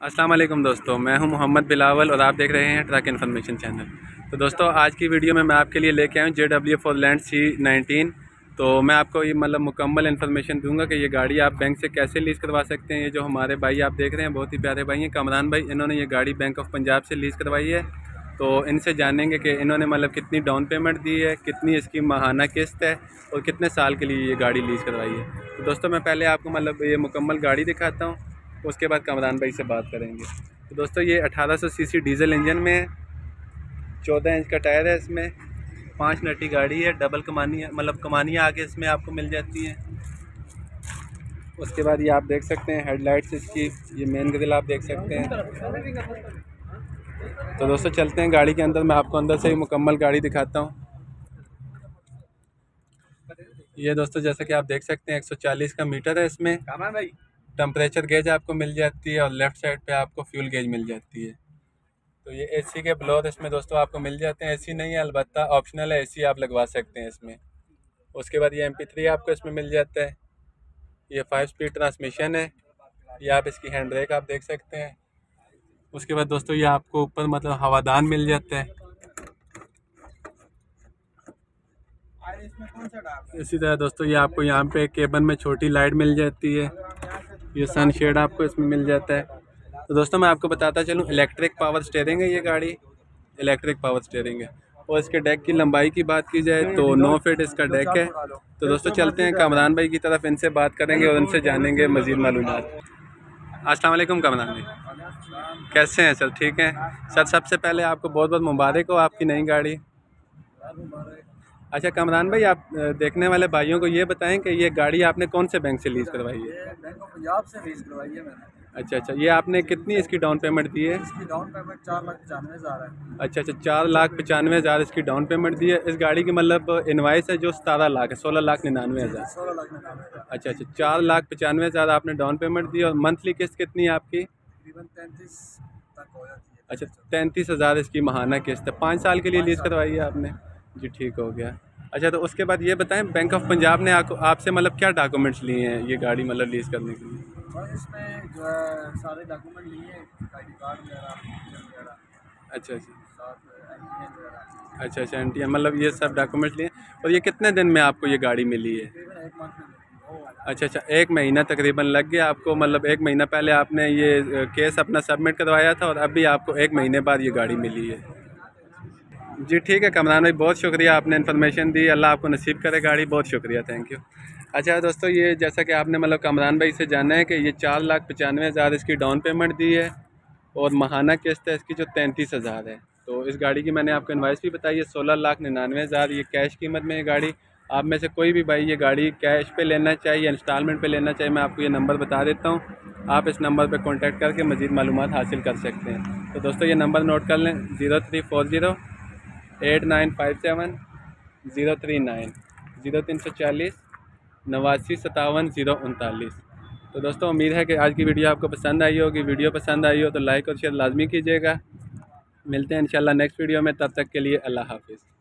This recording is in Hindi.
अस्सलाम वालेकुम दोस्तों, मैं हूं मोहम्मद बिलावल और आप देख रहे हैं ट्रक इन्फॉर्मेशन चैनल। तो दोस्तों आज की वीडियो में मैं आपके लिए लेके आया हूं JW फोरलैंड C19। तो मैं आपको ये मुकम्मल इन्फॉर्मेशन दूंगा कि ये गाड़ी आप बैंक से कैसे लीज़ करवा सकते हैं। ये जो हमारे भाई आप देख रहे हैं बहुत ही प्यारे भाई हैं, कामरान भाई, इन्होंने ये गाड़ी बैंक ऑफ पंजाब से लीज़ करवाई है। तो इनसे जानेंगे कि इन्होंने कितनी डाउन पेमेंट दी है, कितनी इसकी माहाना किस्त है और कितने साल के लिए ये गाड़ी लीज़ करवाई है। तो दोस्तों मैं पहले आपको ये मुकम्मल गाड़ी दिखाता हूँ, उसके बाद कामरान भाई से बात करेंगे। तो दोस्तों ये 1800 सीसी डीजल इंजन में है, 14 इंच का टायर है, इसमें 5 नटी गाड़ी है, डबल कमानी है, कमानियाँ आगे इसमें आपको मिल जाती हैं। उसके बाद ये आप देख सकते हैं हेडलाइट्स इसकी, ये मेन ग्रिल आप देख सकते हैं। तो दोस्तों चलते हैं गाड़ी के अंदर, मैं आपको अंदर से ही मुकम्मल गाड़ी दिखाता हूँ। ये दोस्तों जैसा कि आप देख सकते हैं 140 का मीटर है, इसमें टेम्परेचर गेज आपको मिल जाती है और लेफ़्ट साइड पे आपको फ्यूल गेज मिल जाती है। तो ये एसी के ब्लोअर इसमें दोस्तों आपको मिल जाते हैं। एसी नहीं है, अलबत्ता ऑप्शनल है, एसी आप लगवा सकते हैं इसमें। उसके बाद ये MP3 आपको इसमें मिल जाता है। ये 5 स्पीड ट्रांसमिशन है, ये आप इसकी हैंड ब्रेक आप देख सकते हैं। उसके बाद दोस्तों ये आपको ऊपर हवादान मिल जाता है। इसी तरह दोस्तों ये आपको यहाँ पे केबन में छोटी लाइट मिल जाती है, ये सन शेड आपको इसमें मिल जाता है। तो दोस्तों मैं आपको बताता चलूँ, इलेक्ट्रिक पावर स्टीयरिंग है ये गाड़ी, इलेक्ट्रिक पावर स्टीयरिंग है। और इसके डेक की लंबाई की बात की जाए तो 9 फीट इसका डेक है। तो दोस्तों चलते हैं कामरान भाई की तरफ, इनसे बात करेंगे और इनसे जानेंगे मज़ीद मालूमात। अस्सलाम वालेकुम कामरान भाई, कैसे हैं सर? ठीक हैं सर। सबसे पहले आपको बहुत बहुत मुबारक हो आपकी नई गाड़ी। अच्छा कामरान भाई, आप देखने वाले भाइयों को ये बताएं कि ये गाड़ी आपने कौन से बैंक से लीज़ करवाई है? बैंक ऑफ पंजाब से लीज़ करवाई है मैंने। अच्छा, ये आपने कितनी इसकी डाउन पेमेंट दी है? इसकी डाउन पेमेंट 4,95,000 है। अच्छा, 4,95,000 इसकी डाउन पेमेंट दी है। इस गाड़ी की इनवाइस है जो 17 लाख है, 16,99,000। 16,99,000। अच्छा, 4,95,000 आपने डाउन पेमेंट दी और मंथली किस्त कितनी है आपकी? तकरीबन 33 तक हो जाती है। अच्छा, 33,000 इसकी माहाना किस्त है। 5 साल के लिए लीज़ करवाई है आपने जी, ठीक हो गया। अच्छा, तो उसके बाद ये बताएं बैंक ऑफ पंजाब ने आपसे क्या डॉक्यूमेंट्स लिए हैं ये गाड़ी लीज़ करने के लिए? और इसमें जो है सारे डॉक्यूमेंट लिए, ID कार्ड वगैरह। अच्छा, वगैरह। अच्छा, NTN ये सब डॉक्यूमेंट्स लिए। और ये कितने दिन में आपको ये गाड़ी मिली है? तकरीबन 1 मंथ में। अच्छा, 1 महीना तकरीबन लग गया आपको। 1 महीना पहले आपने ये केस अपना सबमिट करवाया था और अभी आपको 1 महीने बाद ये गाड़ी मिली है जी, ठीक है कामरान भाई, बहुत शुक्रिया, आपने इन्फॉर्मेशन दी। अल्लाह आपको नसीब करे गाड़ी, बहुत शुक्रिया, थैंक यू। अच्छा दोस्तों, ये जैसा कि आपने कामरान भाई से जाना है कि ये 4,95,000 इसकी डाउन पेमेंट दी है और माहाना किस्त है इसकी जो 33,000 है। तो इस गाड़ी की मैंने आपको इनवाइस भी बताई है 16,99,000। ये कैश कीमत में ये गाड़ी, आप में से कोई भी भाई ये गाड़ी कैश पे लेना चाहिए, इंस्टॉलमेंट पे लेना चाहिए, मैं आपको ये नंबर बता देता हूँ, आप इस नंबर पे कांटेक्ट करके मज़ीद मालूमात हासिल कर सकते हैं। तो दोस्तों ये नंबर नोट कर लें, 0340 8957 039 0340 89 57 039। तो दोस्तों उम्मीद है कि आज की वीडियो आपको पसंद आई होगी। वीडियो पसंद आई हो तो लाइक और शेयर लाजमी कीजिएगा। मिलते हैं इंशाल्लाह नेक्स्ट वीडियो में, तब तक के लिए अल्लाह हाफिज़।